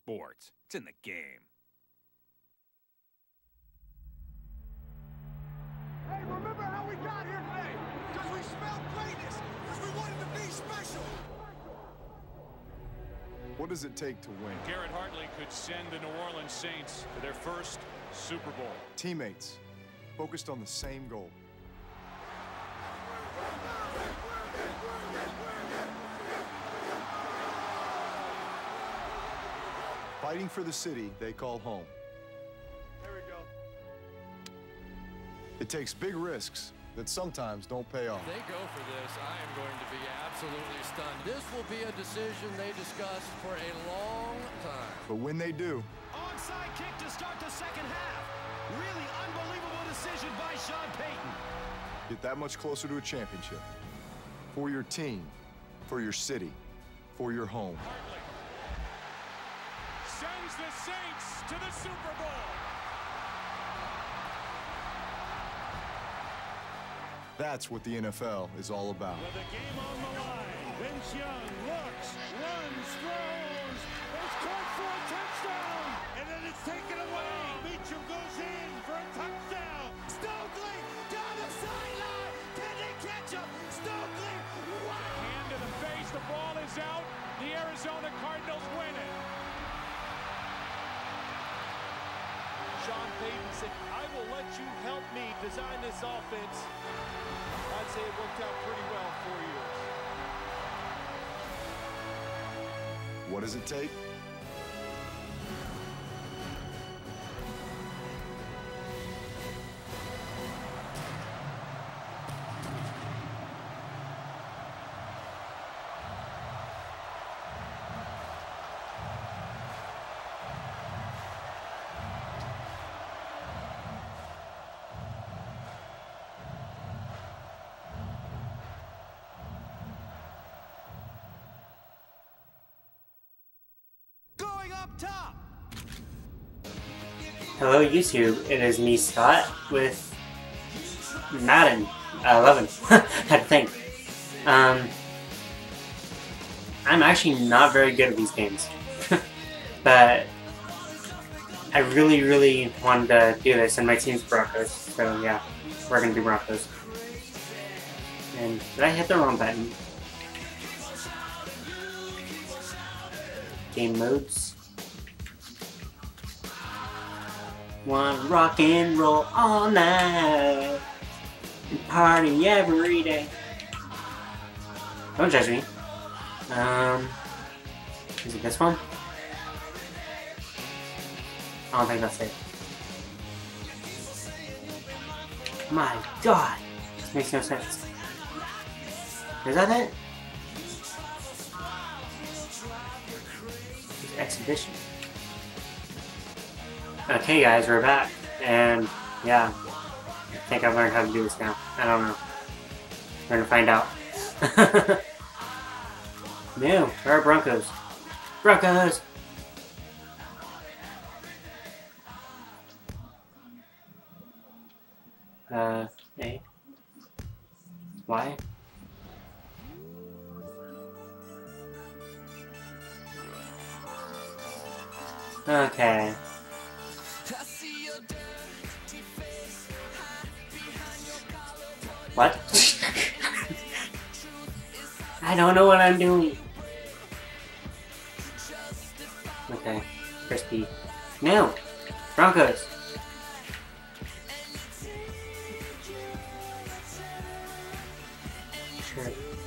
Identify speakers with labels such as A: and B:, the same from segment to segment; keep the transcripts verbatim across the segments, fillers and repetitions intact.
A: sports. It's in the game.
B: Hey, remember how we got here today? Because we smelled greatness. Because we wanted to be special.
C: What does it take to win?
D: Garrett Hartley could send the New Orleans Saints to their first Super Bowl.
C: Teammates, focused on the same goal. Fighting for the city they call home.
B: There we go.
C: It takes big risks that sometimes don't pay off.
E: If they go for this, I am going to be absolutely stunned. This will be a decision they discuss for a long time.
C: But when they do,
F: Onside kick to start the second half. Really unbelievable decision by Sean Payton.
C: get that much closer to a championship. For your team, for your city, for your home.
D: Hartley sends the Saints to the Super Bowl.
C: That's what the N F L is all about.
F: With the game on the line, Vince Young looks, runs, throws. It's caught for a touchdown. And then it's taken away. Beachum goes in for a touchdown. Stokely down the sideline. Can they catch him? Stokely, wow.
D: Hand to the face, the ball is out. The Arizona Cardinals win it.
G: Sean Payton said, I will let you help me design this offense. I'd say it worked out pretty well for years.
C: What does it take?
F: Top.
H: Hello YouTube, it is me Scott with Madden uh, eleven. Had to think. Um, I'm actually not very good at these games, but I really, really wanted to do this, and my team's Broncos, so yeah, we're gonna do Broncos. And did I hit the wrong button? Game modes. Want rock and roll all night and party every day. Don't judge me. Um, is it this one? I don't think that's it. My God, this makes no sense. Is that it? It's exhibition. Okay guys, we're back, and yeah, I think I've learned how to do this now. I don't know. We're gonna find out. No, where are Broncos? Broncos! Uh, A? Y? Okay. What? I don't know what I'm doing. Okay. Crispy. No! Broncos! Sure.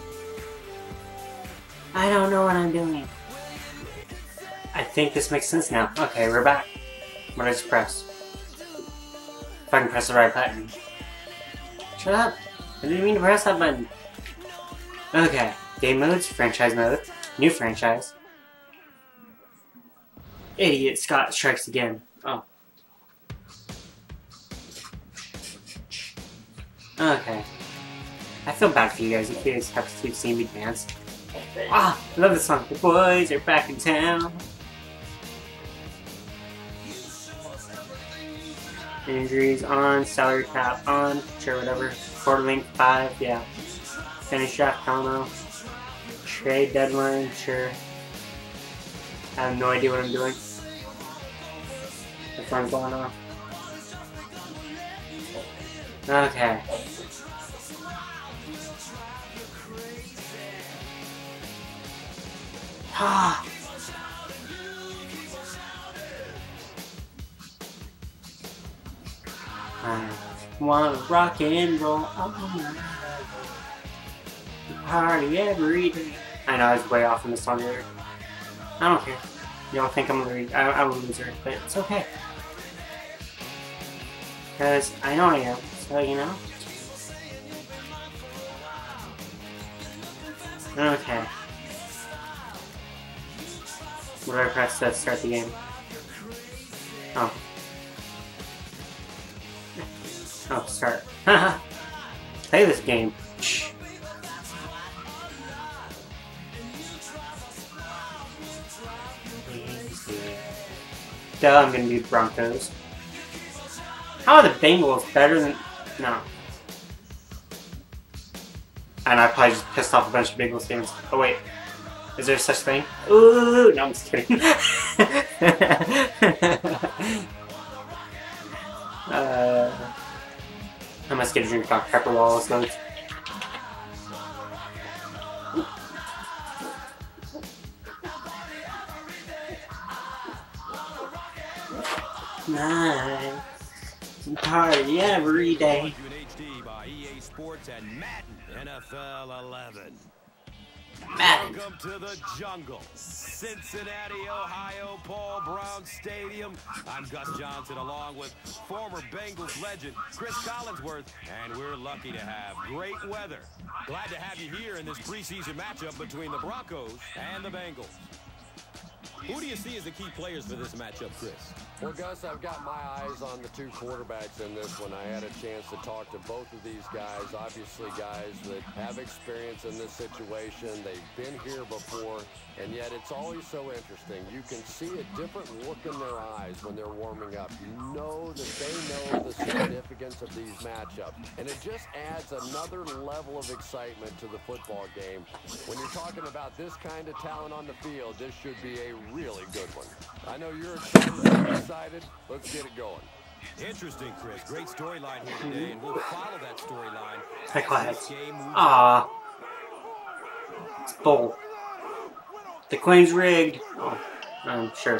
H: I don't know what I'm doing. I think this makes sense now. Okay, we're back. What did I just press? If I can press the right button. Shut up! I didn't mean to press that button. Okay, game modes, franchise mode, new franchise. Idiot Scott strikes again. Oh. Okay. I feel bad for you guys. You guys have to keep seeing me dance. Ah, I love this song. The boys are back in town. Injuries on, salary cap on, sure, whatever. Quarter length five, yeah. Finish draft combo. Trade deadline, sure. I have no idea what I'm doing. one's going on. Okay. Ah. I wanna rock and roll all night. Party every day. I know I was way off in the song there. I don't care. You don't think I'm a loser? I, I'm a loser, but it's okay. Because I know I am, so you know. Okay. What do I press to start the game? Oh. Oh, start. Haha. Play this game. Shh. Duh, I'm gonna do the Broncos. How are the Bengals better than... No. And I probably just pissed off a bunch of Bengals fans. Oh wait. Is there such thing? Ooh, no, I'm just kidding. uh, I must get a drink of Doctor Pepper while all this loads. Nice. Party every day.
A: By E A Sports and Madden N F L eleven.
H: Madden.
A: Welcome to the jungle, Cincinnati, Ohio, Paul Brown Stadium. I'm Gus Johnson, along with former Bengals legend Chris Collinsworth, and we're lucky to have great weather. Glad to have you here in this preseason matchup between the Broncos and the Bengals. Who do you see as the key players for this matchup, Chris?
E: Well, Gus, I've got my eyes on the two quarterbacks in this one. I had a chance to talk to both of these guys, obviously guys that have experience in this situation. They've been here before, and yet it's always so interesting. You can see a different look in their eyes when they're warming up. You know that they know the significance of these matchups, and it just adds another level of excitement to the football game. When you're talking about this kind of talent on the field, this should be a really good one. I know you're excited. Excited. Let's get it going.
A: Interesting, Chris. Great storyline here today, and we'll follow that storyline.
H: Hey, quiet. Ah. It's bull. The Queen's rigged. Oh, I'm sure.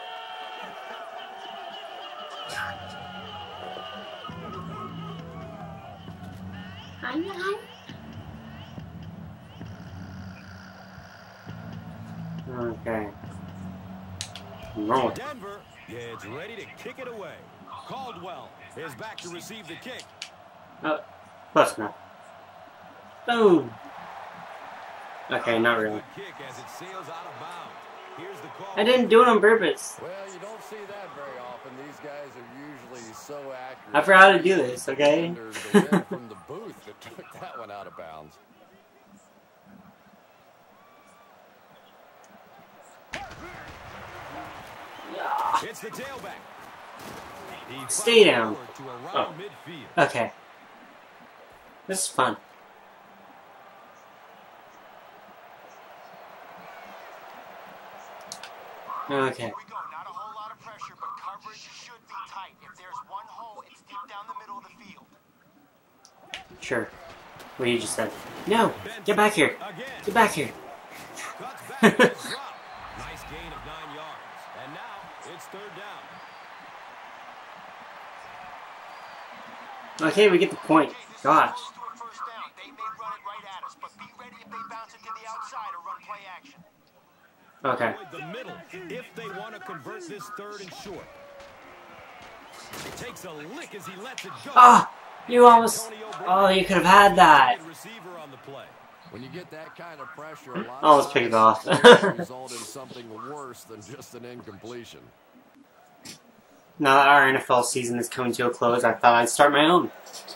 H: Okay. Roll.
A: Denver is ready to kick it away. Caldwell is back to receive the kick.
H: Oh, close enough. Boom. Okay, not really.
A: Kick as it sails out of bounds. Here's the call.
H: I didn't do it on purpose.
E: Well, you don't see that very often. These guys are usually so accurate.
H: I forgot how to do this, okay?
E: The win from the booth that took that one out of bounds.
A: It's the tailback. He
H: Stay down.
A: to around
H: Oh.
A: midfield.
H: Okay. This is fun. Okay.
B: Here we go. Not a whole lot of pressure, but coverage should be tight. If there's one hole, it's deep down the middle of the field.
H: Sure. What you just said. No! Get back here! Get back here!
A: Cuts back and it's dropped. Nice gain of nine yards. And now it's third down.
H: Okay, we get the point. Gosh.
B: Close to a first down. They may run it right at us, but be ready if they bounce it to the outside or run play action.
H: Okay.
A: Avoid the middle if they want to convert this third and short. Takes a lick as he lets it go.
H: Ah! You almost... Oh, you could have had that.
A: Receiver on the play.
E: When you get that kind of pressure, a lot
H: Oh, let's
E: of
H: pick it
E: times
H: off.
E: it result in something worse than just an incompletion.
H: Now that our N F L season is coming to a close, I thought I'd start my own.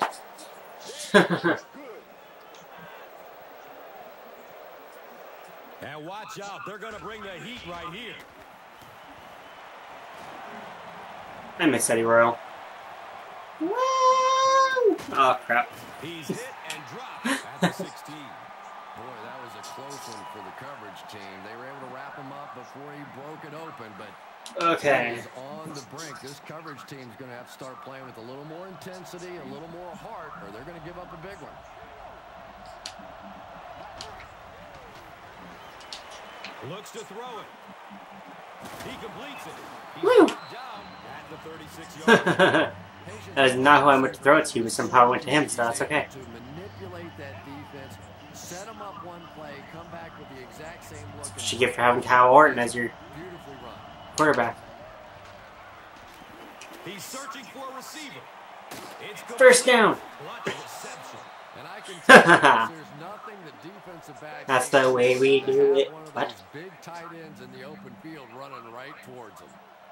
A: And watch out, they're going to bring the heat right here.
H: I miss Eddie Royal. Woo! Oh, crap.
A: He's hit and dropped at the sixteen.
E: Boy, that was a close one for the coverage team. They were able to wrap him up before he broke it open, but
H: Okay.
E: On the brink, this coverage team's going to have to start playing with a little more intensity, a little more heart, or they're going to give up a big one.
A: Looks to throw it. He completes it. He's
H: Woo!
A: down at the thirty-six yard line.
H: That is not who I meant to throw it to, but somehow it went to him, so that's okay.
E: To manipulate that defense, set them up one play, come back with the exact same look.
H: What you get for having Kyle Orton as your
E: Beautifully run.
H: quarterback.
A: He's searching for a receiver. It's
H: First down.
A: Clutch reception.
E: And I can tell you there's nothing the defensive back.
H: That's the way we do it.
E: One of
H: What?
E: those big tight ends in the open field running right towards him.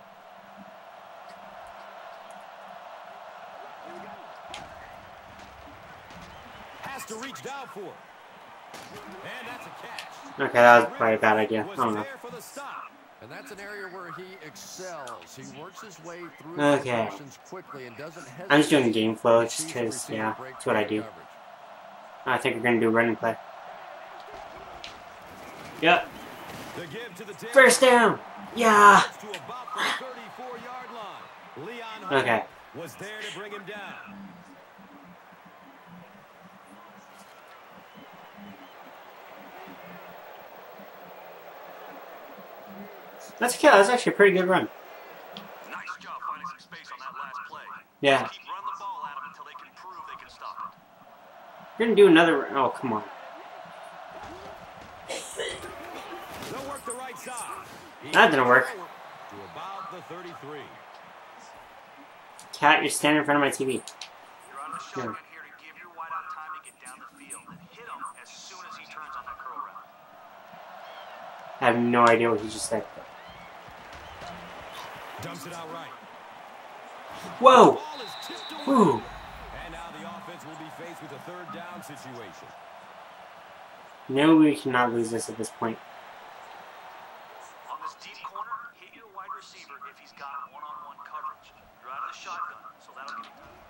A: Has to reach down for it. And that's a catch.
H: Okay, that was probably a bad idea. I don't know.
A: There for the stop.
E: And that's an area where he excels. He works his way through
H: Okay.
E: progressions quickly and doesn't hesitate.
H: I'm just doing game flow just because, yeah, that's what I do. I think we're going to do running play. Yep.
A: The give to the tail.
H: First down. Yeah.
A: To about the thirty-four yard line. Leon Hunt
H: Okay.
A: was there to bring him down.
H: That's okay. That's actually a pretty good run.
B: Nice job finding some space on that last play.
H: Yeah.
B: Keep running the ball at them until they can prove they can stop it.
H: We're going to do another. Oh, come on.
A: They'll work the right side.
H: That didn't work.
A: To about the thirty-three.
H: Cat, you're standing in front of my T V.
B: You're on the shotgun here to give your wideout time to get down the field and hit him as soon as he turns on that curl route.
H: I have no idea what he just said.
A: Dumps it out right.
H: Whoa!
A: Ball is tipped away.
H: Ooh.
A: And now the offense will be faced with a third down situation.
H: No, we cannot lose this at this point.
B: On this deep corner, hit your wide receiver if he's got one-on-one coverage. You're out of the shotgun, so that'll give you time.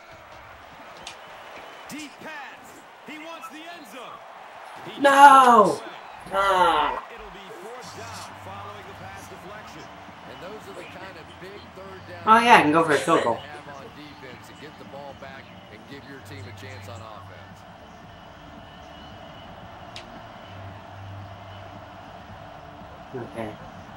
A: Deep pass. He wants the end zone. He
H: No!
A: away.
H: Ah.
A: It'll be fourth down following the pass deflection.
E: And those are the kind of big third down.
H: Oh, yeah, I can go for a field goal.
E: Have on defense and get the ball back and give your team a chance on offense.
H: Okay.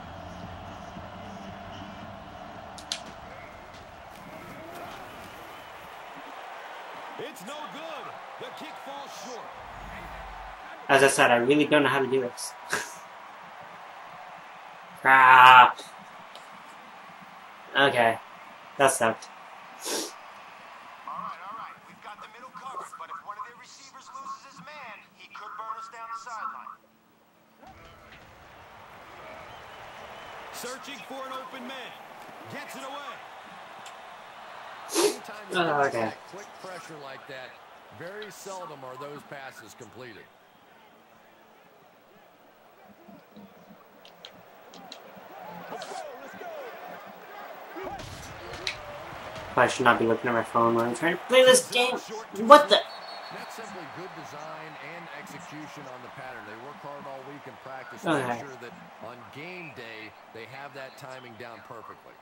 A: It's no good. The kick falls short.
H: As I said, I really don't know how to do this. Crap. Okay. That sucked.
B: All right, all right. We've got the middle covered, but if one of their receivers loses his man, he could burn us down the sideline.
A: Searching for an open man. Gets it away.
E: Anytime you
H: Oh,
E: get
H: okay.
E: that quick pressure like that, very seldom are those passes completed.
H: I should not be looking at my phone when I'm trying to play this game. What the?
E: That's simply good design and execution on the pattern. They work hard all week in practice to
H: Okay.
E: make sure that on game day they have that timing down perfectly.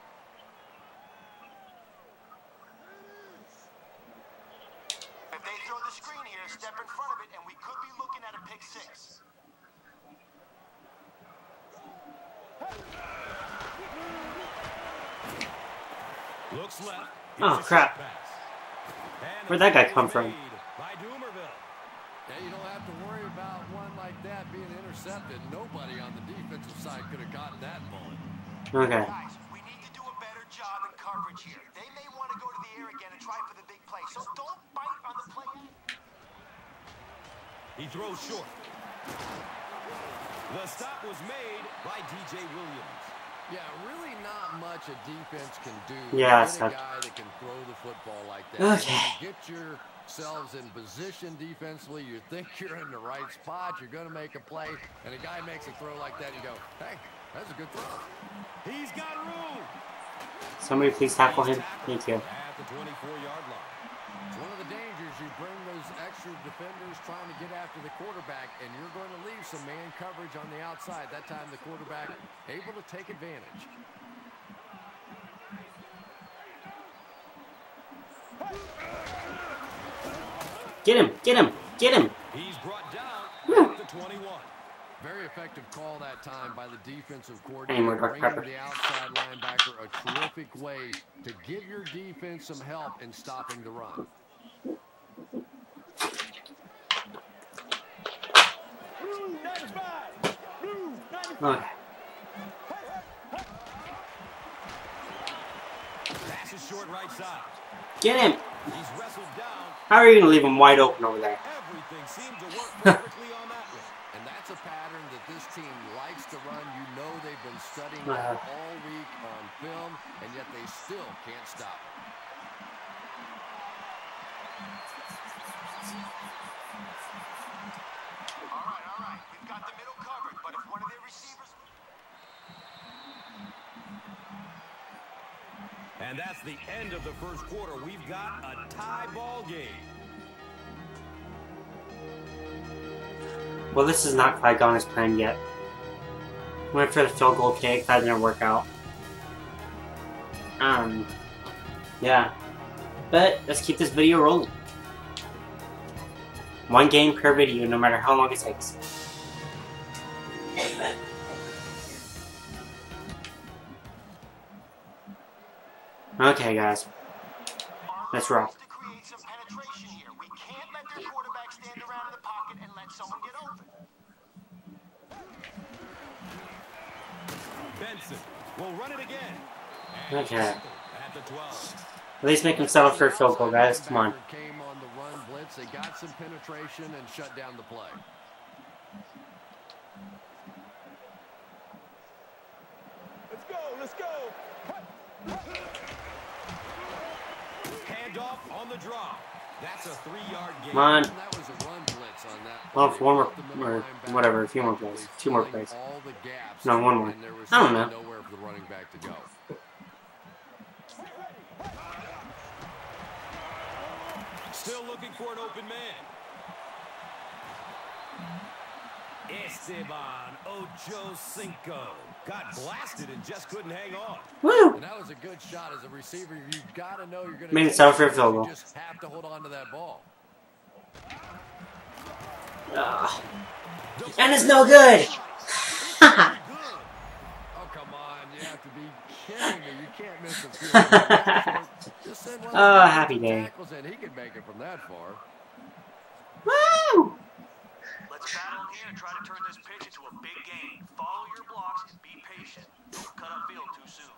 B: If they throw the screen here, step in front of it, and we could be looking at a pick six.
A: Looks left.
H: Oh,
A: It's a
H: crap.
A: short pass. And
H: Where'd that guy
A: the
H: come
A: throw
H: from?
A: made by Doomerville.
E: Yeah, you don't have to worry about one like that being intercepted. Nobody on the defensive side could have gotten that ball.
H: Okay.
B: Guys, we need to do a better job in coverage here. They may want to go to the air again and try for the big play, so don't bite on the play.
A: He throws short. The stop was made by D J Williams.
E: Yeah, really not much a defense can do.
H: Yeah,
E: Get
H: it's
E: a
H: not-
E: guy that can throw the football like that.
H: Okay.
E: When you get yourselves in position defensively, you think you're in the right spot, you're going to make a play, and a guy makes a throw like that, you go, hey, that's a good throw.
A: He's got room.
H: Somebody please tackle him. Thank you.
A: At the twenty-four yard line.
E: It's one of the dangers. You bring those extra defenders trying to get after the quarterback, and you're going to leave some man coverage on the outside. That time the quarterback able to take advantage.
H: Get him! Get him! Get him!
A: He's brought down
H: Woo.
A: at the twenty-one.
E: Very effective call that time by the defensive
H: Any more
E: coordinator,
H: Dark
E: bringing
H: Pepper?
E: the outside linebacker a terrific way to give your defense some help in stopping the run.
H: Okay.
A: Pass is short right side.
H: Get him!
A: He's wrestled down.
H: How are you gonna leave him wide open over there?
A: Everything seemed to work perfectly on that one.
E: And that's a pattern that this team likes to run. You know they've been studying
H: Uh-huh.
E: that all week on film, and yet they still can't stop it.
B: All right, all right. We've got the middle covered, but if one of their receivers...
A: And that's the end of the first quarter. We've got a tie ball game.
H: Well, this is not quite gone as planned yet. Went for the field goal kick, that didn't work out. Um, yeah. But, let's keep this video rolling. One game per video, no matter how long it takes. Okay, guys. Let's rock.
B: To create some penetration here. We can't let their quarterback stand around in the pocket and let someone get open.
A: Benson will run it again.
H: Okay.
A: At the twelve.
H: At least make him settle for a field goal, guys. Come on.
E: Came on the run blitz. They got some penetration and shut down the play.
F: Let's go, let's go.
A: Handoff on the draw. That's a three-yard gain.
H: Come on.
E: That was a run blitz on that.
H: Well, for one more, or whatever, a few more plays. Two more plays.
E: All the gaps,
H: No, one more.
E: and there was
H: I don't know.
E: nowhere for the running back to go.
A: Still looking for an open man. Esteban Ocho Cinco got blasted and just couldn't hang on.
H: Woo!
E: And that was a good shot as a receiver. You've got to know you're going to
H: Made it settle for a field goal.
E: You just have to hold on to that ball.
H: Ugh. And it's no good!
E: Oh, come on. You have to be kidding me. You can't miss a field goal. Just send one
H: Oh,
E: of the
H: happy day.
E: tackles in. He can make it from that far.
H: Woo!
B: Let's battle in here and try to turn this pitch into a big game. Follow your blocks and be patient. Don't cut upfield too soon.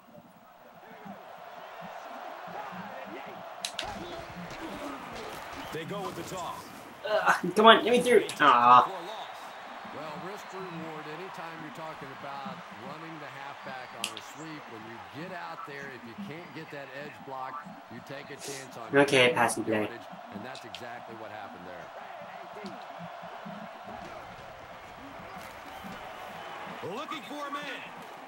A: They go with the toss.
H: Ugh, come on, let me through. Aw.
E: Well, risk reward, anytime you're talking about running the halfback on a sweep, when you get out there, if you can't get that edge block, you take a chance on
H: Okay, passing play.
E: yardage, and that's exactly what happened there.
A: Looking for a man.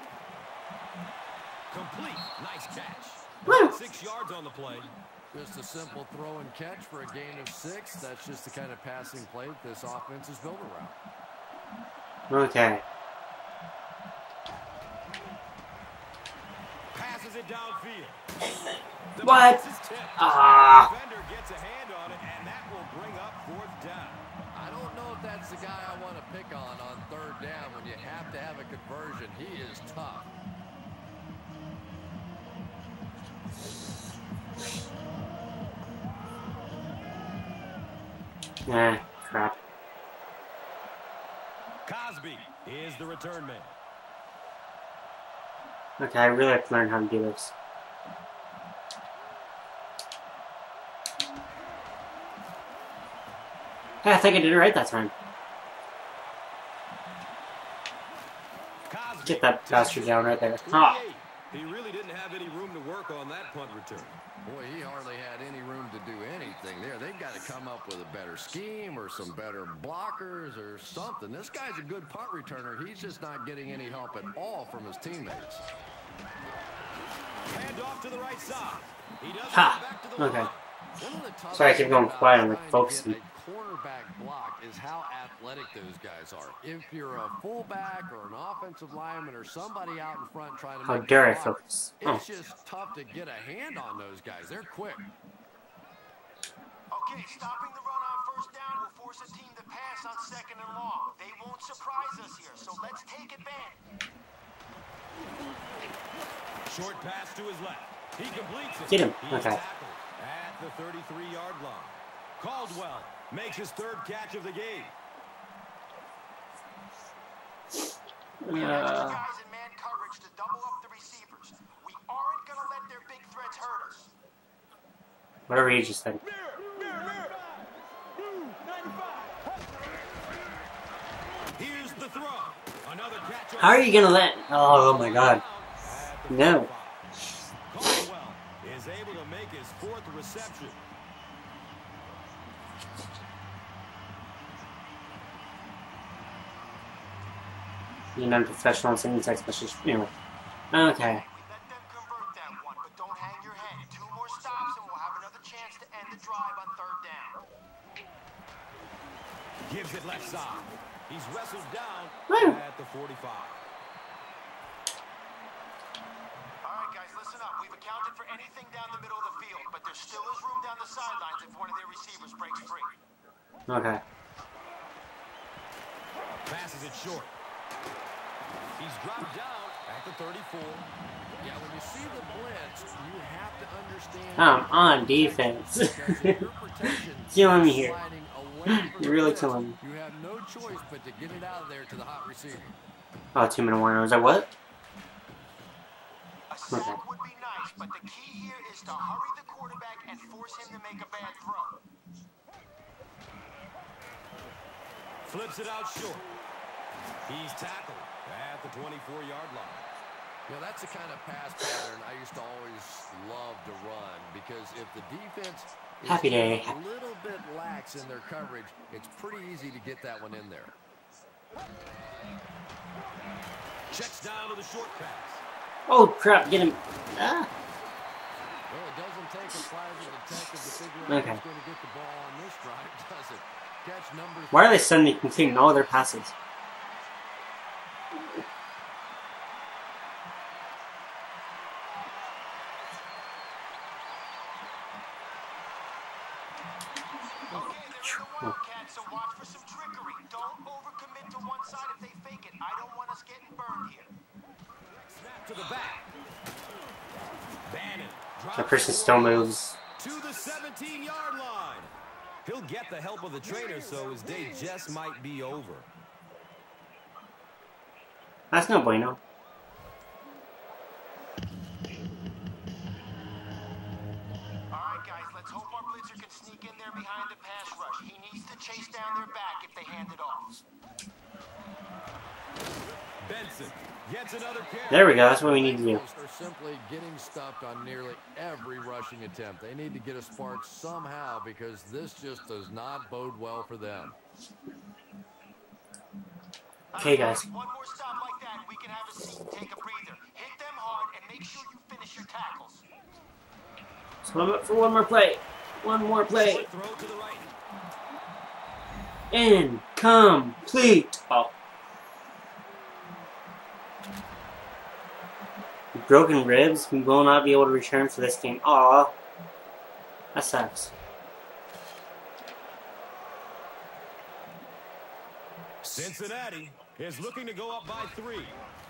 A: Complete. Nice catch.
H: Woo!
A: Six yards on the play.
E: Just a simple throw and catch for a gain of six. That's just the kind of passing play that this offense is built around.
H: Okay.
A: Passes it downfield. The
H: What?
A: pass is tipped.
H: Ah.
A: The defender gets a hand on it, and that will bring up fourth down.
E: I don't know if that's the guy I want to pick on on third down when you have to have a conversion. He is tough.
H: Ah, crap.
A: Cosby is the return man.
H: Okay, I really have to learn how to do this. Hey, I think I did it right that time.
A: Cosby
H: Get that bastard down right there. Ah.
A: He really didn't have any room to work on that punt return.
E: Boy, he hardly had any room to do anything there. They've got to come up with a better scheme or some better blockers or something. This guy's a good punt returner. He's just not getting any help at all from his teammates.
A: Hand off to the right side. He does
H: Ha.
A: back to the
H: Okay.
A: line.
H: Sorry, I keep going quiet. I'm like focusing.
E: A quarterback block is how athletic those guys are. If you're a fullback or an offensive lineman or somebody out in front trying to
H: How
E: make
H: dare
E: a
H: I
E: block,
H: focus? Oh.
E: it's just tough to get a hand on those guys. They're quick.
B: Okay, stopping the run on
I: first down will force a team to pass on second and long. They won't surprise us here, so let's take advantage.
A: Short pass to his left. He completes it.
H: Get him.
A: He's
H: Okay.
A: tackled at the thirty-three yard line. Caldwell makes his third catch of the game.
I: We have extra
H: Uh,
I: guys in man coverage to double up the receivers. We aren't going to let their big threats hurt us.
H: whatever you just said.
A: Here's the throw. Another catch.
H: How are you gonna let? Oh my God. No.
A: Caldwell is able to make his fourth reception.
H: You're not professional sending text message. Anyway. Okay.
I: We let them convert that one, but don't hang your head. Two more stops and we'll have another chance to end the drive on third down.
A: Gives it left side. He's wrestled down
H: Woo.
A: at the forty-five.
I: All right, guys, listen up. We've accounted for anything down the middle of the field, but there still is room down the sidelines if one of their receivers breaks free.
H: Okay.
A: Passes it short. He's dropped down at the thirty-four.
E: Yeah, when you see the blitz, you have to understand.
H: I'm on defense. Killing me here. You're really killing me.
E: You have no choice but to get it out of there to the hot receiver.
H: Oh, two minute warning. Was that what?
I: A sack
H: Okay.
I: would be nice, but the key here is to hurry the quarterback and force him to make a bad throw.
A: Flips it out short. He's tackled at the twenty-four yard line.
E: You know, that's the kind of pass pattern I used to always love to run, because if the defense is
H: Happy day.
E: a little bit lax in their coverage, it's pretty easy to get that one in there.
A: Checks down to the short pass.
H: Oh crap! Get him. Ah.
E: Well, it doesn't take a private detective to figure out
H: Okay.
E: who's going to get the ball on this drive, does it? Catch number
H: Why are they suddenly completing all their passes?
I: Okay, they're in the Wildcat, so watch for some trickery. Don't overcommit to one side if they fake it. I don't want us getting burned here.
A: Snap to the back. Bannon drops
H: That person still moves.
A: to the seventeen yard line. He'll get the help of the trainer, so his day just might be over.
H: That's no bueno.
I: All right, guys, let's hope our blitzer can sneak in there behind the pass rush. He needs to chase down their back if they hand it off.
A: Benson gets another carry.
H: There we go. That's what we need to do.
E: Are simply getting stuffed on nearly every rushing attempt. They need to get a spark somehow, because this just does not bode well for them.
H: Okay, guys.
I: One more stop like that, we can have a seat and take a breather. Hit them hard and make sure you finish your tackles.
H: So I'm up for one more play. One more play.
A: Short throw to the right.
H: Incomplete. Oh. Broken ribs. We will not be able to return for this game. Aw. That sucks.
A: Cincinnati is looking to go up by three.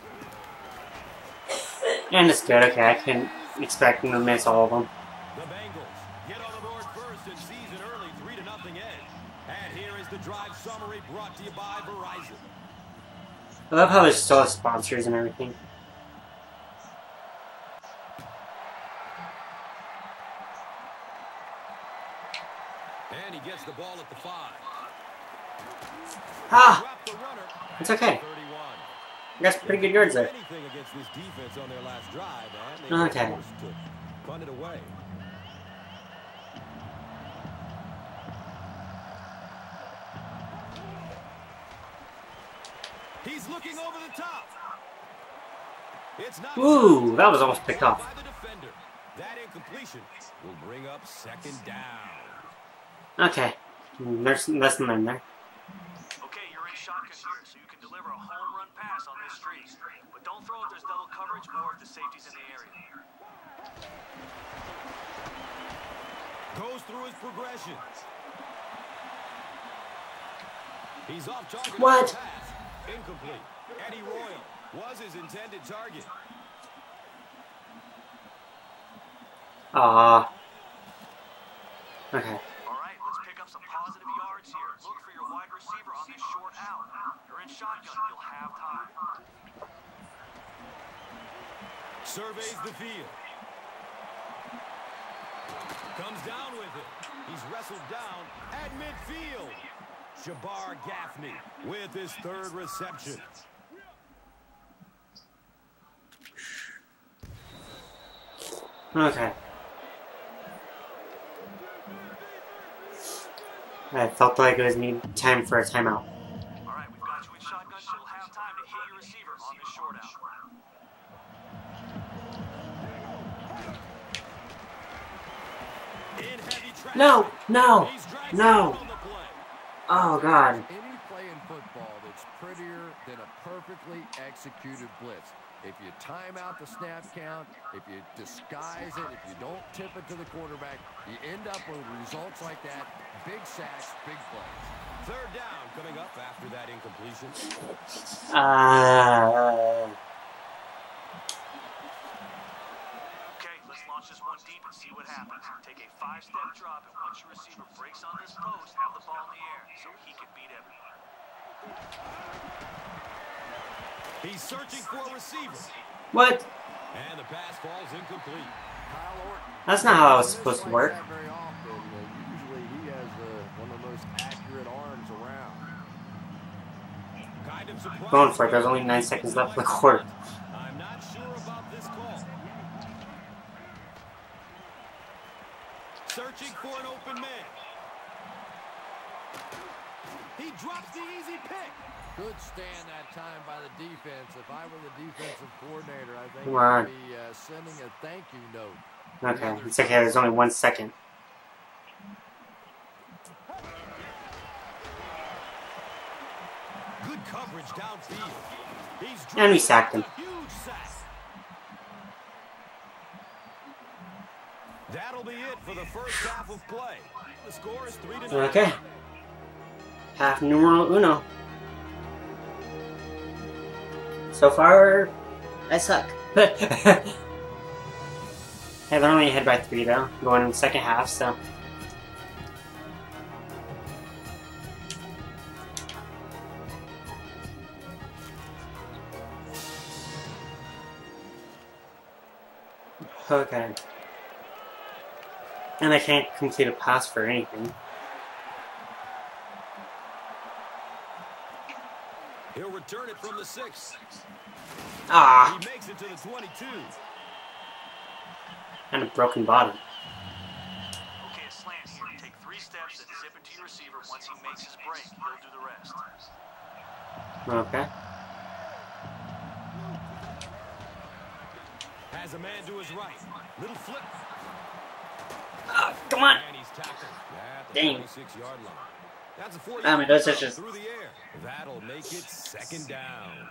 H: And it's good. Okay, I couldn't expect them to miss all of them.
A: The Bengals get on the board first and seize an early three to nothing edge. And here is the drive summary brought to you by Verizon.
H: I love how there's still sponsors and everything.
A: And he gets the ball at the five.
H: Ah!
A: Dropped the runner.
H: It's okay.
A: thirty-one.
H: I got some pretty good yards there.
A: Anything against this defense on their last drive, and they were
H: Okay.
A: forced to punt it away. He's looking over the top. It's not
H: Ooh, that was almost picked off.
A: by the defender. That incompletion will bring up second down.
H: Okay. There's lesson learned there.
B: Okay, you're in shotgun here, so you can deliver a home run pass on this street. But don't throw if there's double coverage or if the safety's in the area.
A: Goes through his progressions. He's off target.
H: What?
A: Incomplete. Eddie Royal was his intended target.
H: Ah. Okay.
B: All right, let's pick up some positive yards here. Look for your wide receiver on this short out. You're in shotgun. You'll have time.
A: Surveys the field. Comes down with it. He's wrestled down at midfield. Jabbar Gaffney with his third reception.
H: Okay. I felt like it was need time for a timeout.
B: All right, we've got you in shotgun. You'll have time to hit your receiver on this short out.
A: In heavy traffic.
H: No, no,
A: He's dragged
H: no.
A: down on the play.
H: Oh, God.
E: Any play in football that's prettier than a perfectly executed blitz. If you time out the snap count, if you disguise it, if you don't tip it to the quarterback, you end up with results like that. Big sacks, big plays.
A: Third down coming up after that incompletion.
H: Uh,
B: Okay, let's launch this one deep and see what happens. Take a five-step drop, and once your receiver breaks on this post, have the ball in the air so he can beat everyone.
A: He's searching for a receiver.
H: what?
A: And the pass falls incomplete.
E: Kyle Orton.
H: That's not how it was supposed to work.
E: Not very often. Uh, usually he has uh, one of the most accurate arms around.
A: Kind of surprised.
H: Going for it. There's only nine seconds left in the quarter.
A: I'm not sure about this call. Searching for an open man. He drops the easy pick.
E: Good stand that time by the defense. If I were the defensive coordinator, I think
H: Come on.
E: I'd be uh, sending a thank you note.
H: Okay, it's okay. There's only one second.
A: Good coverage downfield. He's
H: And we sacked him.
A: a huge sack. That'll be it for the first half of play. The score is three to nine.
H: Okay. Half numero uno. So far, I suck. Hey, they're only ahead by three though, going in the second half, so. Okay. And I can't complete a pass for anything.
A: He'll return it from the six.
H: Ah,
A: He makes it to the twenty-two.
H: and a broken bottom.
B: Okay, a slant here. Take three steps and zip it to your receiver. Once he makes his break, he'll do the rest.
H: Okay.
A: Has a man to his right. Little flip.
H: Ah, come on.
A: And he's tackled at the
H: Dang.
A: twenty-six yard line. That's a four
H: Ah, my those touches.
A: through the air. That'll make it second down.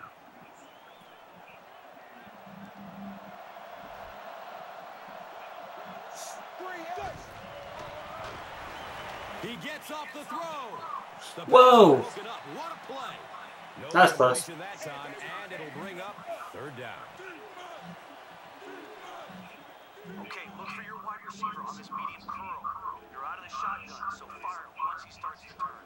A: He gets off the throw. The
H: Whoa.
A: pass is broken up. What a play. No
H: That was close.
A: completion that time, and it'll bring up third down.
B: Okay, look for your wide receiver on this medium curl. You're out of the shotgun, so fire once he starts to turn.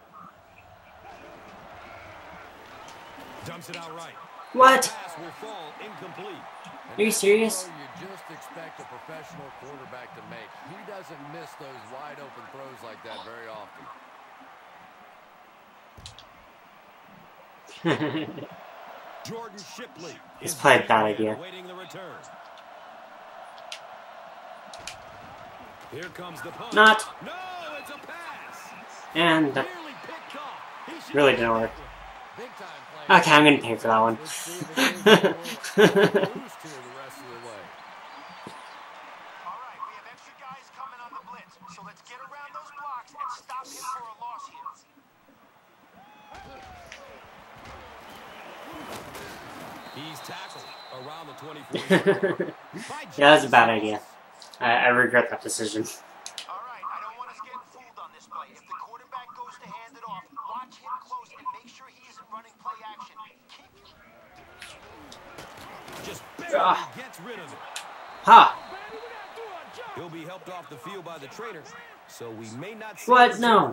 A: Dumps it out right.
H: What?
A: Pass will fall incomplete.
H: Are you serious?
E: Throw you just expect a professional quarterback to make. He doesn't miss those wide open throws like that very often.
A: Jordan Shipley.
H: It's
A: is
H: probably a bad
A: waiting
H: idea.
A: Waiting the return. Here comes the punt.
H: Not.
A: No, it's a pass.
H: And that
A: Nearly picked off. He should
H: really
A: have
H: didn't work.
E: Big time play.
H: Okay, I'm gonna pay for that one.
E: Let's see if it is a little boost here the rest of the way.
I: All right, we have extra guys coming on the blitz, so let's get around those blocks and stop him for a loss here.
A: He's tackled around the twenty-four.
H: Yeah, that was a bad idea. I, I regret that decision.
I: All right, I don't want us getting fooled on this play. If the quarterback goes to hand it off, watch him close and make
H: Ah.
A: Gets rid of it.
H: Ha!
A: He'll be helped off the field by the trainer, so we may not see
H: What? No.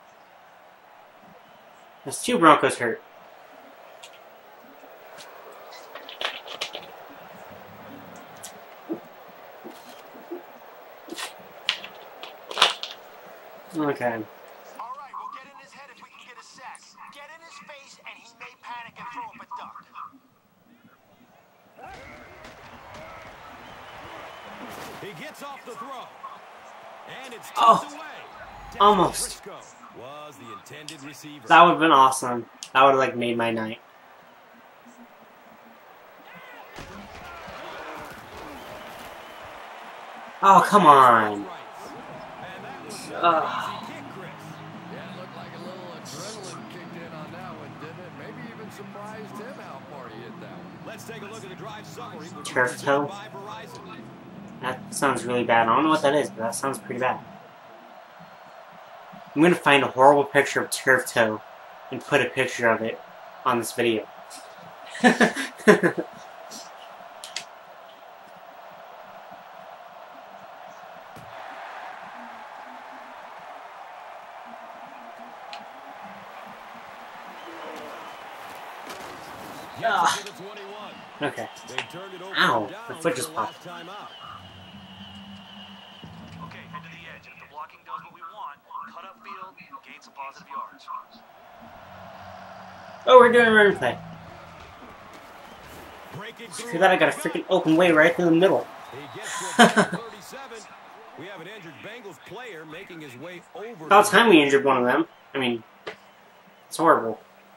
H: There's two Broncos hurt. Okay.
I: All right, we'll get in his head if we can get a sack. Get in his face, and he may panic and throw up a duck.
A: He gets off the throw. And it's
H: Oh,
A: away.
H: almost.
A: Was the intended receiver.
H: That would have been awesome. That would have like made my night. Oh, come on. Uh.
E: Yeah, it looked like a little adrenaline kicked in on that one, didn't it? Maybe even surprised him how far he hit that one.
A: Let's take a look at the drive summary.
H: Turf toe? That sounds really bad. I don't know what that is, but that sounds pretty bad. I'm going to find a horrible picture of turf toe and put a picture of it on this video. Ah. Okay. Ow, my foot just popped.
B: Okay, head to the edge. If the blocking does what we want, cut up field, gain some positive yards.
H: Oh, we're doing a run play. For that, I got a freaking open way right through the middle.
A: We have an injured Bengals player making his way over.
H: About time we injured one of them. I mean, it's horrible.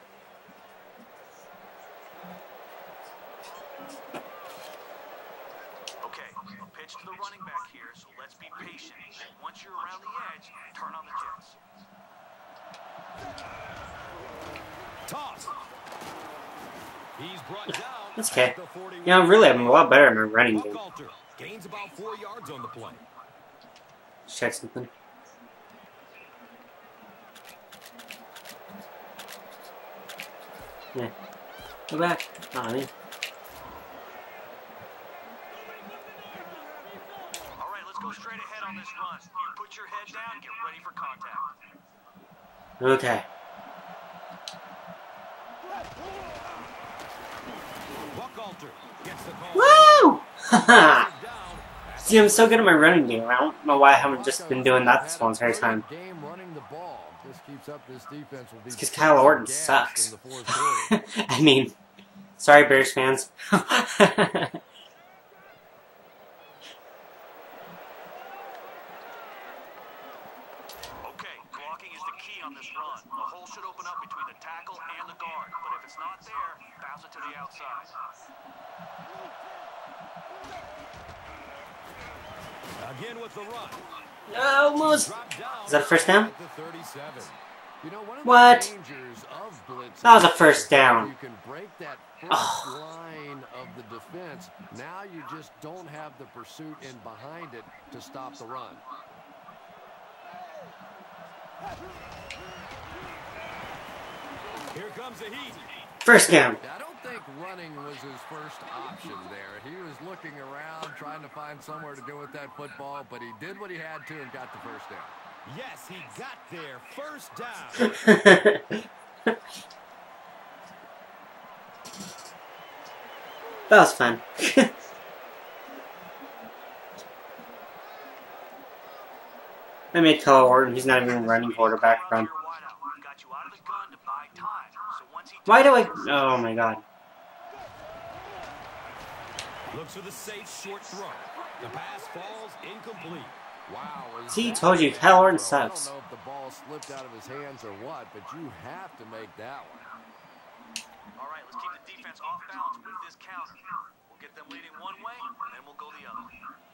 B: Okay, a pitch to the running back here, so let's be patient. Once you're around the edge, turn on the jets.
A: Toss. He's brought down.
H: That's okay. Yeah, really, I'm a lot better at my running game.
A: Gains about four yards on the play.
H: Let's check something. Yeah. Go back. Oh, I mean.
B: All right, let's go straight ahead on this run. You put your head down, get ready for contact.
H: Okay. Woo! Haha! See, I'm so good at my running game. I don't know why I haven't just been doing that this whole entire time. It's because Kyle Orton sucks. I mean, sorry, Bears fans.
B: Okay, blocking is the key on this run. The hole should open up between the tackle and the guard, but if it's not there, bounce it to the outside.
A: Again with the run.
H: Almost. Is that a first down? What? That was a first down.
E: You can break that first
H: Oh.
E: line of the defense. Now you just don't have the pursuit in behind it to stop the run.
A: Here comes the heat.
H: First down.
E: I don't think running was his first option there. He was looking around, trying to find somewhere to go with that football, but he did what he had to and got the first down.
A: Yes, he got there. First down.
H: That was fun. I made Kyle Orton. He's not even a running quarterback from. Why do I? Oh my god.
A: Looks for the safe short throw. The pass falls incomplete.
E: Wow.
H: See, told you, Kyle Orton sucks.
E: I don't know if the ball slipped out of his hands or what, but you have to make that one.
B: All right, let's keep the defense off balance with this counter. We'll get them leading one way, and then we'll go the other.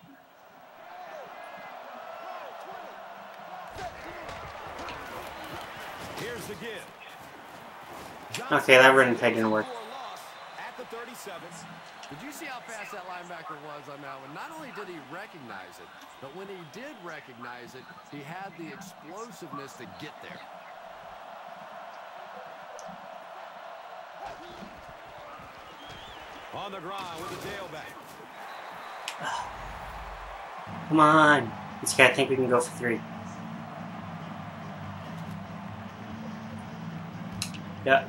A: Here's the give.
H: Okay, that running play didn't work.
A: At the thirty-seven.
E: Did you see how fast that linebacker was on that one? Not only did he recognize it, but when he did recognize it, he had the explosiveness to get there.
A: On the ground with the tailback.
H: Come on. This guy, I think we can go for three. Yep.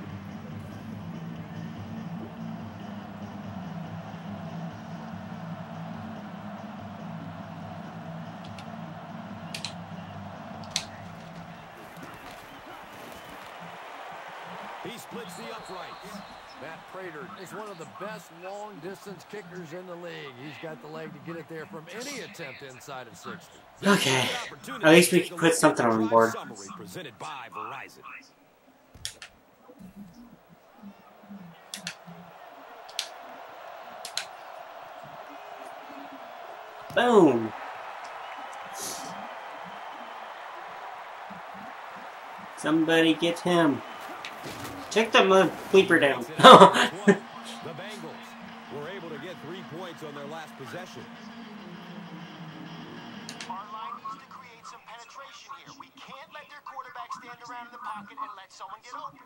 A: He splits the uprights.
E: Matt Prater is one of the best long-distance kickers in the league. He's got the leg to get it there from any attempt inside of sixty.
H: Okay. At least we can put something on board.
A: Summary presented by Verizon.
H: Boom. Somebody get him. Check that mother bleeper down.
A: The Bengals were able to get three points on their last possession.
I: Our line needs to create some penetration here. We can't let their quarterback stand around in the pocket and let someone get open.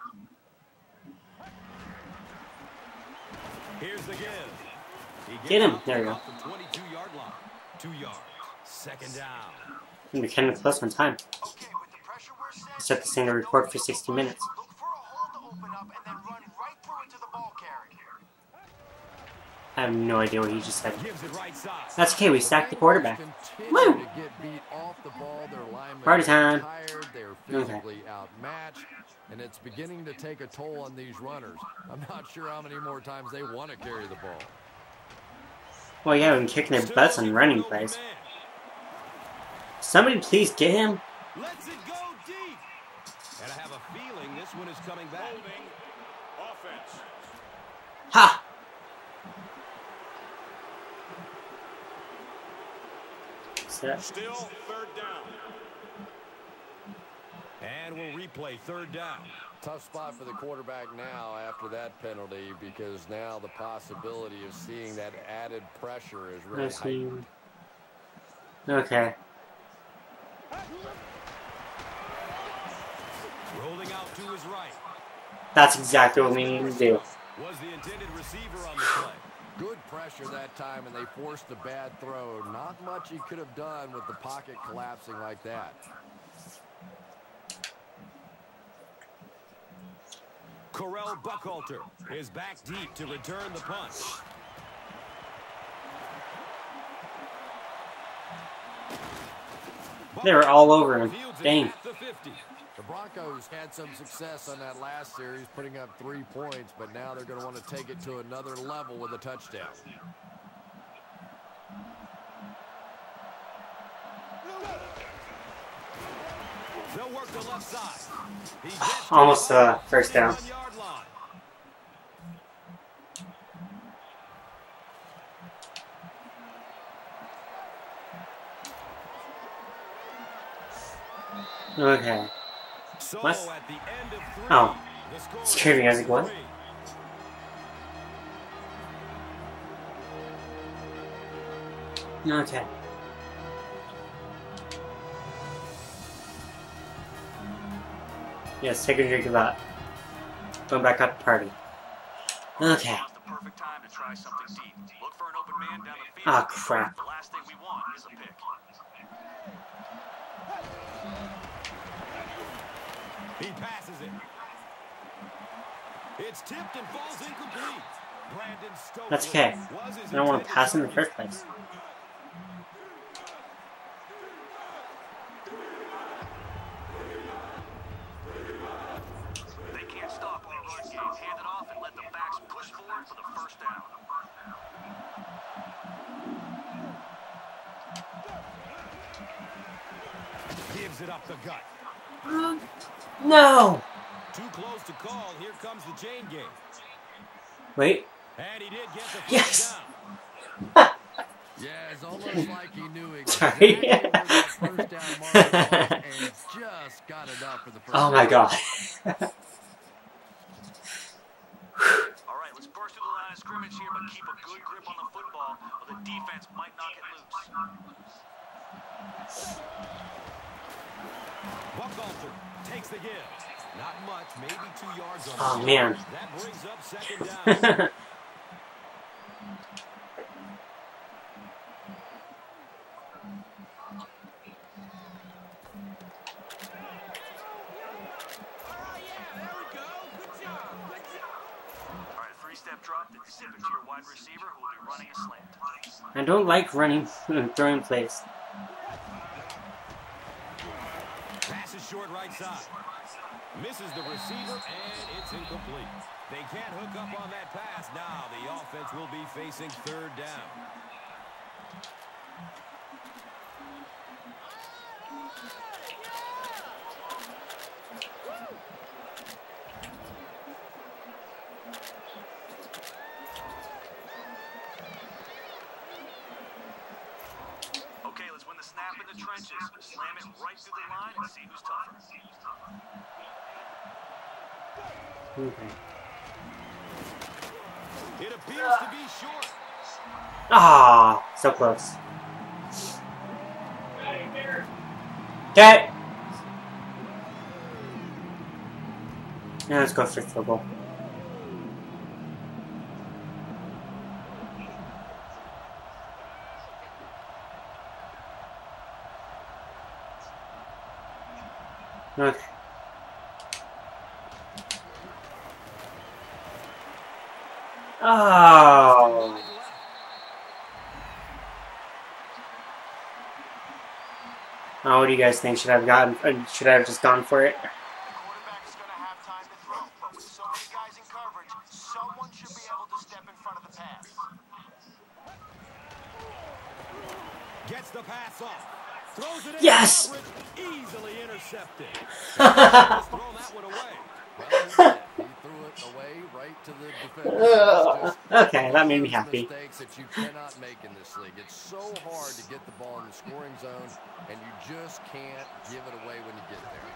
A: Here's the give. He
H: Get him. There you go.
A: The twenty-two yard line. Two yards. Second down.
H: We're kind of close on time.
I: Okay, with the pressure we're setting,
H: Set this thing to record for sixty minutes.
I: look for a hole to open up and then run right through it to the ball carrier.
H: I have no idea what he just said.
A: Gives it right side.
H: That's okay, we sacked the quarterback. Woo!
E: To get beat off the ball. Their linemen
H: Party
E: are
H: time.
E: tired, they're physically outmatched, and it's beginning to take a toll on these runners. I'm not sure how many more times they want to carry the ball.
H: Well, yeah, we've been kicking their butts on running plays. Somebody please get him.
A: Let's it go deep. And I have a feeling this one is coming back.
D: Holding offense.
H: Ha! Set.
D: Still third down.
A: And we'll replay third down.
E: Tough spot for the quarterback now after that penalty, because now the possibility of seeing that added pressure is really
H: Let's see.
E: heightened.
H: Okay.
A: Rolling out to his right.
H: That's exactly what we need to do.
A: Was the intended receiver on the play.
E: Good pressure that time, and they forced a bad throw. Not much he could have done with the pocket collapsing like that.
A: Correll Buckhalter is back deep to return the punt.
H: They were all over him.
A: Fields it
H: Dang.
A: at the fifty.
E: The Broncos had some success on that last series, putting up three points, but now they're going to want to take it to another level with a touchdown.
A: They'll work the left side. He gets
H: Almost
A: to the
H: uh, first down.
A: one-yard line.
H: Okay.
A: So
H: What?
A: at the end of three,
H: Oh.
A: the score is
H: Scared me. I was like, what?
A: three.
H: Okay. Yes, take a drink of that. Going back up to party. Okay.
B: Now's the perfect time to try something deep. Look for an open man down the field.
H: Ah, crap.
B: The last thing we want is a pick.
A: He passes it. It's tipped and falls incomplete. Brandon Stokes.
H: That's okay.
A: was his
H: I don't want to
A: intended
H: pass in the
A: target.
H: first place.
B: They can't stop in the run game. Hand it off and let the backs push forward for the first down.
A: Gives it up the gut.
H: No!
A: Too close to call. Here comes the chain game.
H: Wait.
A: And he did get the first
H: Yes!
A: down.
E: Yeah, it's almost like he knew
H: Sorry.
E: exactly where that first down mark was and just got it up for the first
H: Oh my
E: down.
H: god.
B: All right, let's burst through the line of scrimmage here, but keep a good grip on the football, or the defense might knock it loose.
A: Buckhalter takes the give. Not much, maybe two yards on
H: Oh,
A: the
H: man.
A: That brings up second down.
B: five-step drop, then zip it to your wide receiver who will be running a slant.
H: I don't like running and throwing plays.
A: Pass is short right side. Misses the receiver, and it's incomplete. They can't hook up on that pass. Now the offense will be facing third down.
B: Okay, let's win the snap in the trenches. Slam it right through the line and see who's tougher.
H: Okay.
A: It appears to be short.
H: Ah, so close. Okay. Now let's go for field goal. Okay. Oh. Oh, what do you guys think? Should I have gotten? Uh, should I have just gone for it?
I: The quarterback is going to have time to throw, but with so many guys in coverage, someone should be able to step in front of the pass.
A: Gets the pass off. Throws it in.
H: Yes!
A: Easily intercepted. Just throw that one away.
E: Well, he did. He threw it away right to the defender.
H: Okay, that made me happy.
E: Mistakes that you cannot make in this league. It's so hard to get the ball in the scoring zone, and you just can't give it away when you get there.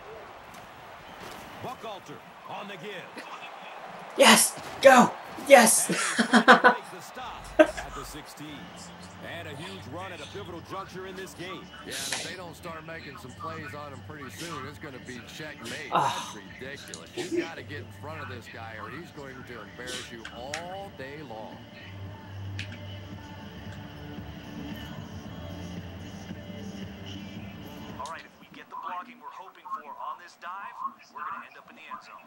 A: Buckalter on the give.
H: Yes! Go! Yes!
A: Makes the stop at the sixteen. And a huge run at a pivotal juncture in this game.
E: Yeah, and if they don't start making some plays on him pretty soon, it's going to be checkmate.
H: Oh.
E: That's ridiculous. You've got to get in front of this guy, or he's going to embarrass you all day long.
B: All right, if we get the blocking we're hoping for on this dive, we're going to end up in the end zone.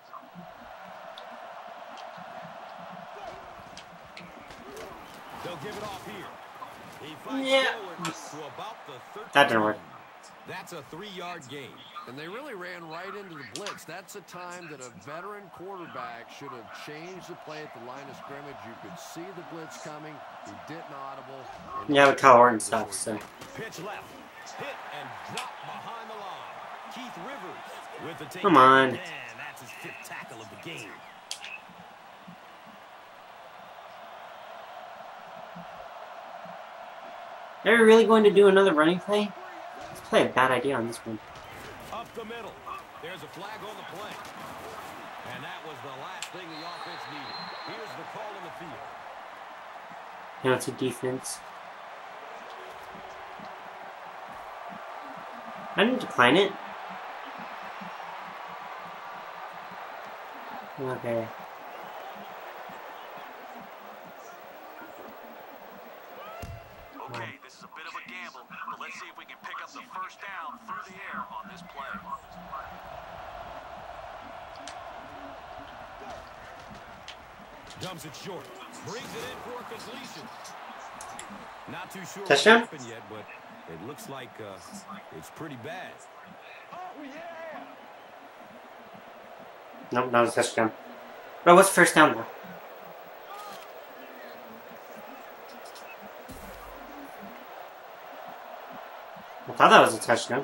A: They'll give it off here. He fights
H: Yeah.
A: forward to about the thirteen.
H: That didn't work.
A: That's a three-yard gain.
E: And they really ran right into the blitz. That's a time that a veteran quarterback should have changed the play at the line of scrimmage. You could see the blitz coming. He didn't audible.
H: Yeah, with Kyle Orton stuff, so.
A: Pitch left. Hit and drop behind the line. Keith Rivers with the take.
H: Come on.
A: Man, that's his fifth tackle of the game.
H: Are we really going to do another running play? Let's play a bad idea on this one.
A: Up the middle. There's a flag on the play. And that was the last thing the offense needed. Here's the call on the field.
H: Now it's a defense. I didn't decline it. Okay.
B: Okay, this is a bit of a gamble, but let's see if we can pick up the first down through the air on this play.
A: Dumps it short. Brings it in for a completion. Not too sure
H: Touchdown?
A: what happened yet, but it looks like uh, it's pretty bad.
H: Nope, not a touchdown. But what's first down though? I thought that was a touchdown.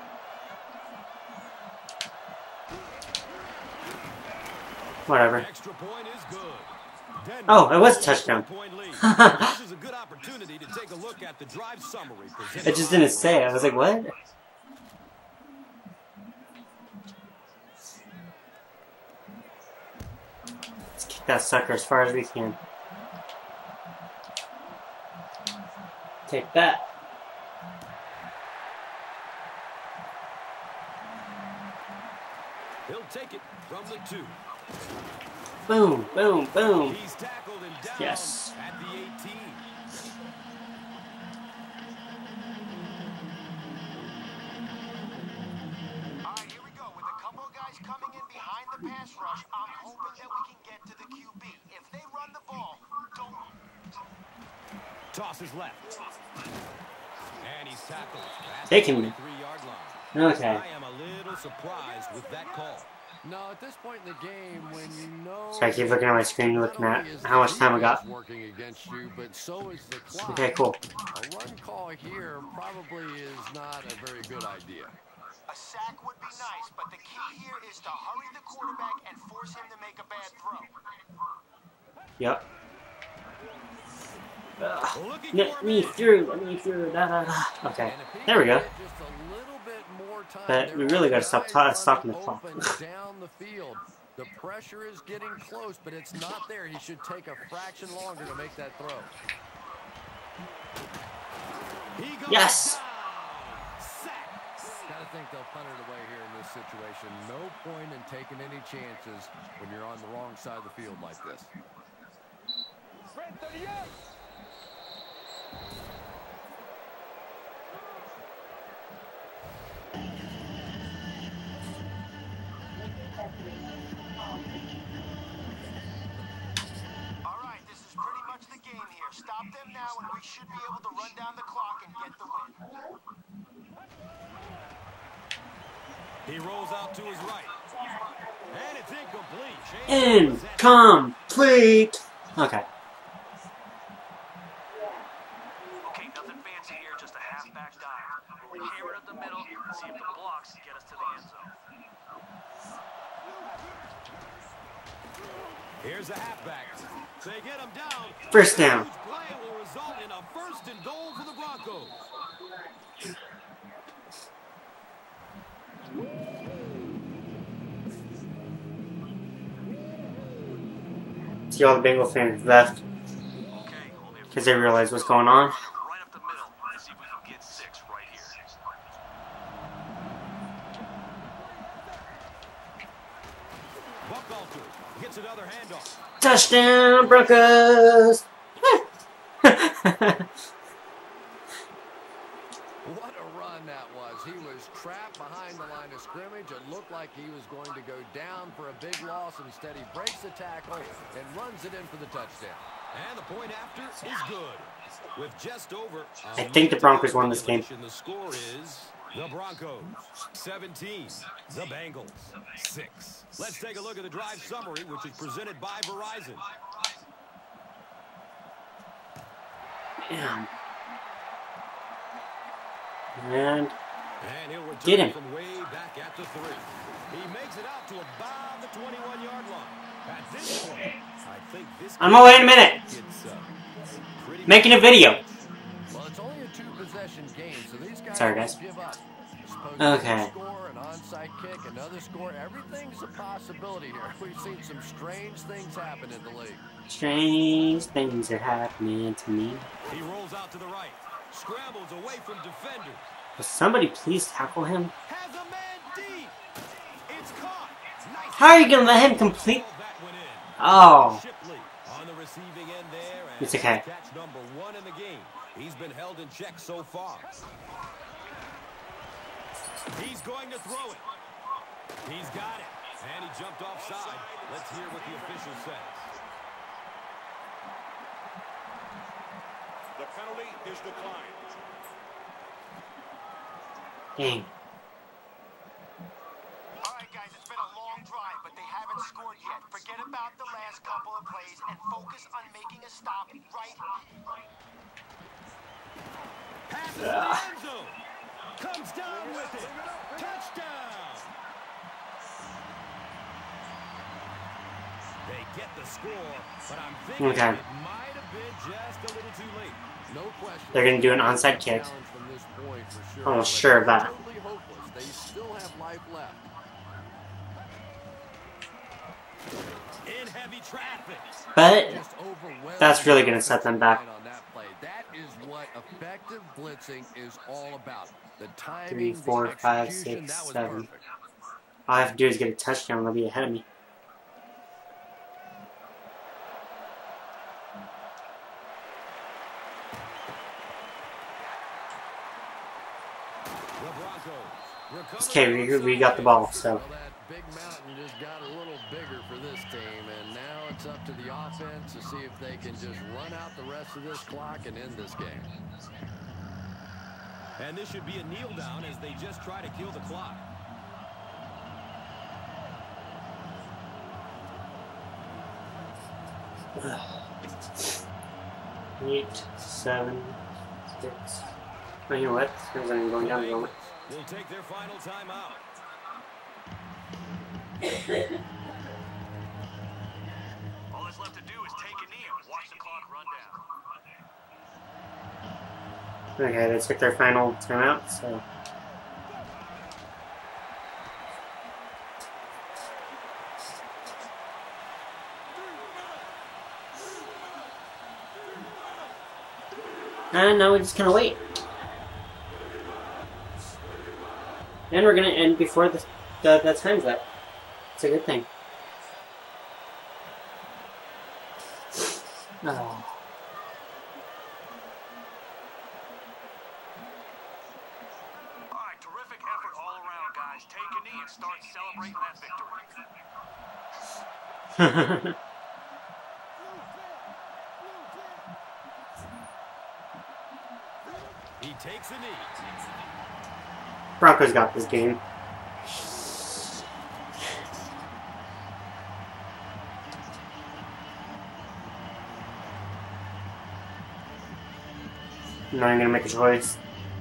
H: Whatever.
A: Extra point is good. Denver
H: Oh, it was a touchdown.
A: point lead. This is a good opportunity to take a look at the drive summary presented.
H: It just didn't say. I was like, what? Let's kick that sucker as far as we can. Take that.
A: He'll take it from the two.
H: Boom, boom, boom.
A: He's tackled and down
H: Yes.
A: at the eighteen.
I: All right, here we go. With a couple of guys coming in behind the pass rush, I'm hoping that we can get to the Q B. If they run
A: Tosses left. And he's tackled.
H: Taking me. Okay.
A: I am a little surprised with that call.
E: No, at this point in the game, when you know.
H: So I keep looking at my screen, looking at how much time I got.
E: Working against you, but so is the clock.
H: Okay, cool.
E: A run call here probably is not a very good idea.
I: A sack would be nice, but the key here is to hurry the quarterback and force him to make a bad throw.
H: Yep. Ugh. Let me through, let me through. Da, da, da. Okay, there we go. But we really got to stop stopping the clock.
E: Down the field. The pressure is getting close, but it's not there. He should take a fraction longer to make that throw.
H: Yes.
E: Gotta think they'll punt it away here in this situation. No point in taking any chances when you're on the wrong side of the field like this.
I: Stop them now, and we should be able to run down the clock and get the win.
A: He rolls out to his right. And it's incomplete.
H: Incomplete. Okay.
B: Okay, nothing fancy here, just a halfback dive. Hammer at the middle, see if the blocks get us to the end zone.
A: Here's a halfback. They get him down.
H: First down.
A: Play will result in a first and goal for the Broncos.
H: See, all the Bengal fans left because they realized what's going on.
B: Right up the middle. Let's see if we can get six right here.
A: Buckalter gets another handoff.
H: Touchdown, Broncos!
E: What a run that was. He was trapped behind the line of scrimmage. It looked like he was going to go down for a big loss. Instead, he breaks the tackle and runs it in for the touchdown.
A: And the point after is good. With just over
H: I think the Broncos won this game.
A: The score is the Broncos seventeen, the Bengals six. Let's take a look at the drive summary, which is presented by Verizon.
H: Damn. And,
A: and he'll return
H: get him.
A: From way back at the three. He makes it out to about the twenty-one yard line. At this point, I think this
H: I'm away in a minute.
A: It's, uh,
H: making a video.
E: Well, it's only a two-possession game, so these guys
H: Sorry, guys.
E: give up.
H: Okay.
E: Score, an onside kick, another score. Everything's a possibility here. We've seen some strange things happen in the league.
H: Strange things are happening to me.
A: He rolls out to the right, scrambles away from defenders.
H: Will somebody please tackle him?
A: Has a man deep. It's caught. Nice.
H: How are you gonna let him complete? Oh.
A: On the receiving end there, and
H: it's okay.
A: Catch number one in the game. He's been held in check so far. He's going to throw it. He's got it. And he jumped offside. Let's hear what the official says.
D: The penalty is declined.
H: Dang.
I: All right, guys, it's been a long drive, but they haven't scored yet. Forget about the last couple of plays and focus on making a stop right.
A: Passes the end zone. Comes down with it. Touchdown. They get the score, but I'm thinking
H: okay.
A: it might have been just a little too late.
E: No question.
H: They're going to do an onside kick.
E: Sure,
H: Almost sure of that.
E: Totally hopeless. They still have life left.
A: In heavy traffic.
H: But that's really going to set them back.
E: That is what effective blitzing is all about. The timing,
H: Three, four,
E: the
H: five,
E: execution,
H: six,
E: that was
H: seven.
E: perfect.
H: All I have to do is get a touchdown and they'll be ahead of me. Okay, we, we got the ball, so.
E: Well, that big mountain just got a little bigger for this team, and now it's up to the offense to see if they can just run out the rest of this clock and end this game.
A: And this should be a kneel down as they just try to kill the clock.
H: Eight, seven, six. Oh, you know what? There's only going down the moment.
A: We'll take their final timeout.
B: All that's left to do is take a knee and watch the clock run down.
H: Okay, they took their final timeout, so. And now we just kind of wait. And we're going to end before the, the, the time's up. It's a good thing. Oh.
B: Alright, terrific effort all around, guys. Take a knee and start celebrating that victory.
A: He takes a knee.
H: Broncos got this game. Now I'm gonna make a choice.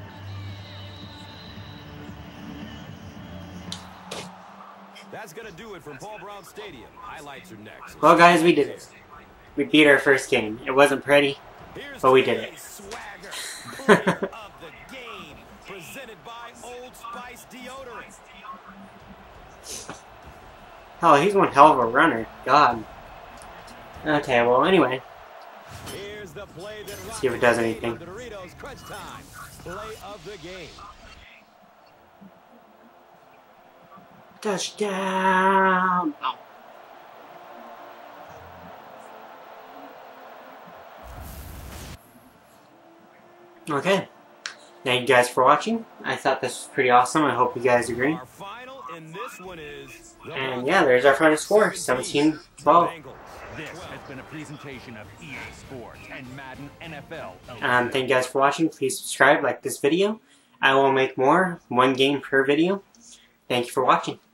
A: That's gonna do it from Paul Brown Stadium. Highlights are next.
H: Well, guys, we did it. We beat our first game. It wasn't pretty, but we did it.
A: Swagger, play of the game, presented by Old Spice deodorant.
H: Oh, he's one hell of a runner. God. Okay, well, anyway.
A: Here's the play that
H: see if it does anything.
A: The Doritos crunch time. Play of the game.
H: Touchdown! Oh. Okay. Thank you guys for watching. I thought this was pretty awesome. I hope you guys agree.
A: Our final in this one is
H: and yeah, there's our final score, seventeen twelve.
J: This has been a presentation of E A Sports and Madden N F L.
H: Um, thank you guys for watching. Please subscribe, like this video. I will make more, one game per video. Thank you for watching.